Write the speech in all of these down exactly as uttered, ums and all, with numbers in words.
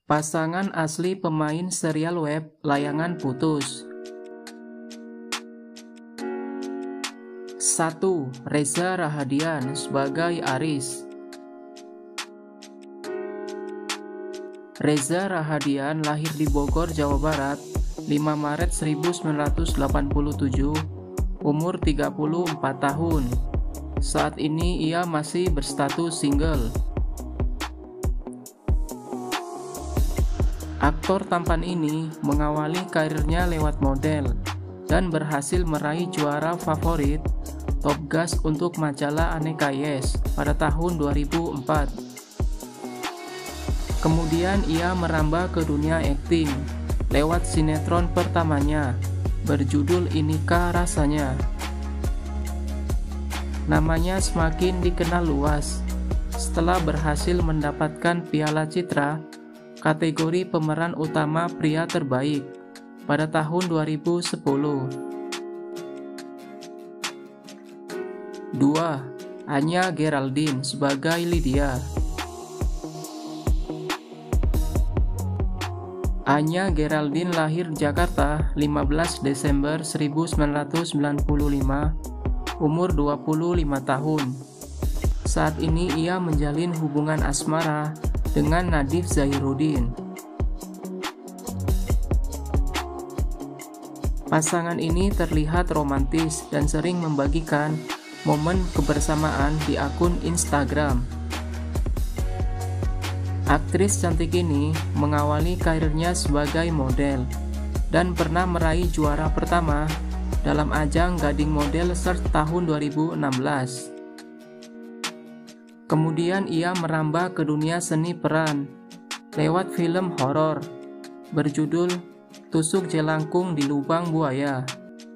Pasangan asli pemain serial web Layangan Putus. satu. Reza Rahadian sebagai Aris. Reza Rahadian lahir di Bogor, Jawa Barat, lima Maret seribu sembilan ratus delapan puluh tujuh, umur tiga puluh empat tahun. Saat ini ia masih berstatus single. Aktor tampan ini mengawali karirnya lewat model dan berhasil meraih juara favorit Top Gas untuk majalah Aneka Yes pada tahun dua ribu empat. Kemudian ia merambah ke dunia akting lewat sinetron pertamanya berjudul Inikah Rasanya. Namanya semakin dikenal luas setelah berhasil mendapatkan Piala Citra kategori pemeran utama pria terbaik pada tahun dua ribu sepuluh. dua. Anya Geraldine sebagai Lydia. Anya Geraldine lahir di Jakarta lima belas Desember seribu sembilan ratus sembilan puluh lima, umur dua puluh lima tahun. Saat ini ia menjalin hubungan asmara dengan Nadif Zahiruddin. Pasangan ini terlihat romantis dan sering membagikan momen kebersamaan di akun Instagram. Aktris cantik ini mengawali karirnya sebagai model dan pernah meraih juara pertama dalam ajang Gading Model Search tahun dua ribu enam belas. Kemudian ia merambah ke dunia seni peran lewat film horor berjudul Tusuk Jelangkung di Lubang Buaya.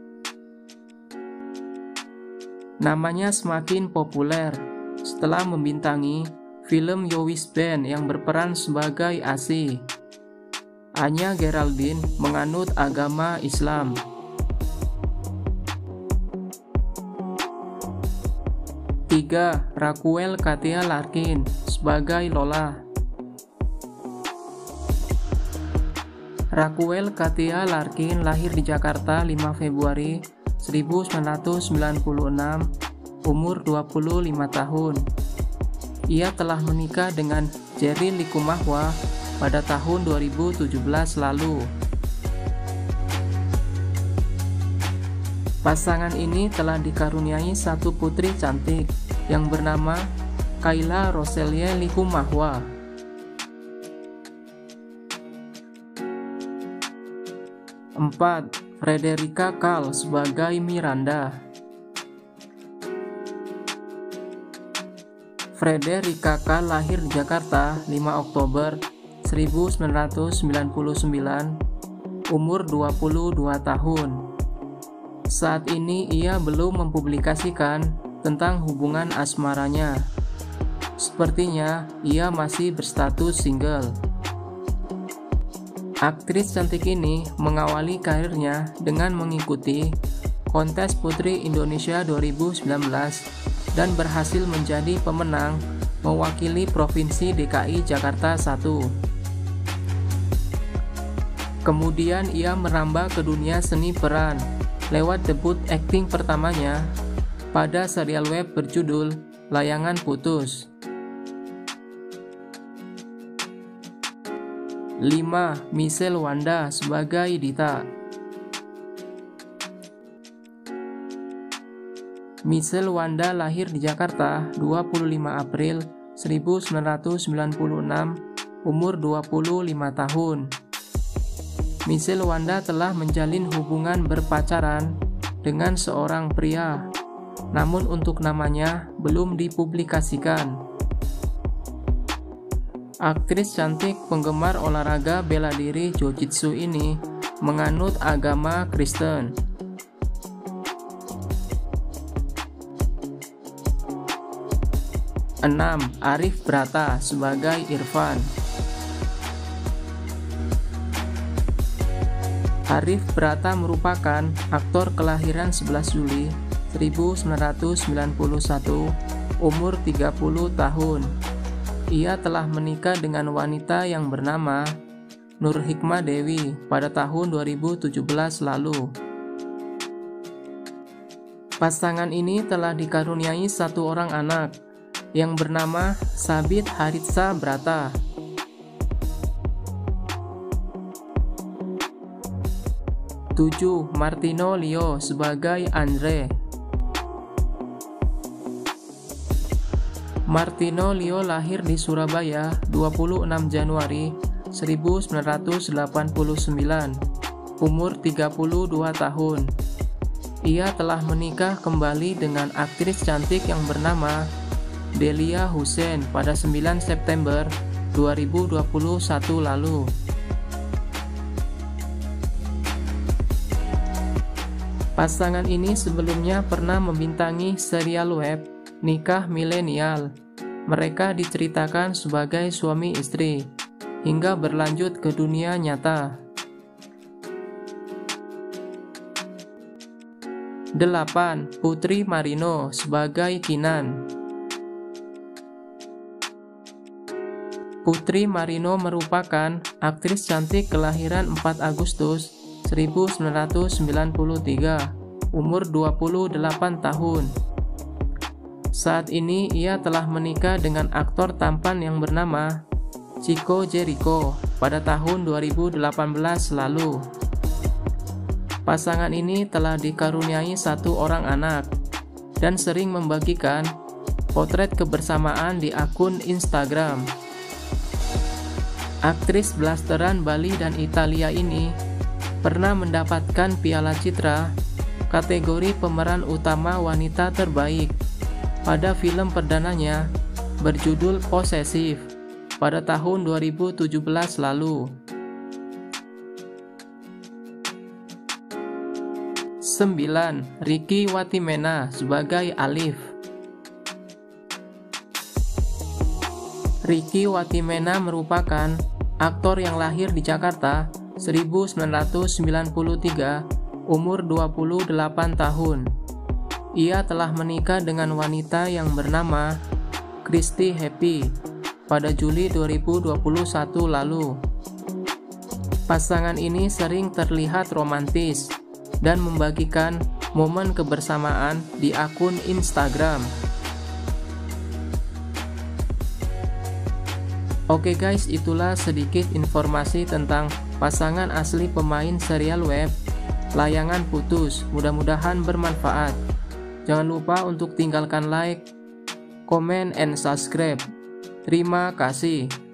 Namanya semakin populer setelah membintangi film Yowis Band yang berperan sebagai Asih. Anya Geraldine menganut agama Islam. tiga. Raquel Katia Larkin sebagai Lola. Raquel Katia Larkin lahir di Jakarta lima Februari seribu sembilan ratus sembilan puluh enam, umur dua puluh lima tahun. Ia telah menikah dengan Jerry Likumahwa pada tahun dua ribu tujuh belas lalu. Pasangan ini telah dikaruniai satu putri cantik yang bernama Kayla Roselia Likumahwa. empat. Frederica Kal sebagai Miranda. Frederica Kal lahir di Jakarta lima Oktober seribu sembilan ratus sembilan puluh sembilan, umur dua puluh dua tahun. Saat ini ia belum mempublikasikan tentang hubungan asmaranya. Sepertinya ia masih berstatus single. Aktris cantik ini mengawali karirnya dengan mengikuti kontes Putri Indonesia dua ribu sembilan belas dan berhasil menjadi pemenang mewakili Provinsi D K I Jakarta satu. Kemudian ia merambah ke dunia seni peran lewat debut akting pertamanya pada serial web berjudul Layangan Putus. lima. Michelle Wanda sebagai Dita. Michelle Wanda lahir di Jakarta dua puluh lima April seribu sembilan ratus sembilan puluh enam, umur dua puluh lima tahun. Michelle Wanda telah menjalin hubungan berpacaran dengan seorang pria, namun untuk namanya belum dipublikasikan. Aktris cantik penggemar olahraga bela diri Jiu-Jitsu ini menganut agama Kristen. enam. Arif Brata sebagai Irfan. Arif Brata merupakan aktor kelahiran sebelas Juli seribu sembilan ratus sembilan puluh satu, umur tiga puluh tahun. ia telah menikah dengan wanita yang bernama Nur Hikmah Dewi pada tahun dua ribu tujuh belas lalu. Pasangan ini telah dikaruniai satu orang anak yang bernama Sabit Haritsa Brata. tujuh. Martino Leo sebagai Andre. Martino Leo lahir di Surabaya dua puluh enam Januari seribu sembilan ratus delapan puluh sembilan, umur tiga puluh dua tahun. Ia telah menikah kembali dengan aktris cantik yang bernama Delia Hussein pada sembilan September dua ribu dua puluh satu lalu. Pasangan ini sebelumnya pernah membintangi serial web Nikah Milenial. Mereka diceritakan sebagai suami istri hingga berlanjut ke dunia nyata. delapan. Putri Marino sebagai Kinan. Putri Marino merupakan aktris cantik kelahiran empat Agustus seribu sembilan ratus sembilan puluh tiga, umur dua puluh delapan tahun. Saat ini ia telah menikah dengan aktor tampan yang bernama Chico Jericho pada tahun dua ribu delapan belas lalu. Pasangan ini telah dikaruniai satu orang anak dan sering membagikan potret kebersamaan di akun Instagram. Aktris blasteran Bali dan Italia ini pernah mendapatkan Piala Citra kategori pemeran utama wanita terbaik pada film perdananya berjudul Posesif pada tahun dua ribu tujuh belas lalu. sembilan. Ricky Watimena sebagai Alif. Ricky Watimena merupakan aktor yang lahir di Jakarta seribu sembilan ratus sembilan puluh tiga, umur dua puluh delapan tahun. Ia telah menikah dengan wanita yang bernama Christy Happy pada Juli dua ribu dua puluh satu lalu. Pasangan ini sering terlihat romantis dan membagikan momen kebersamaan di akun Instagram. Oke guys, itulah sedikit informasi tentang pasangan asli pemain serial web Layangan Putus. Mudah-mudahan bermanfaat. Jangan lupa untuk tinggalkan like, comment, and subscribe. Terima kasih.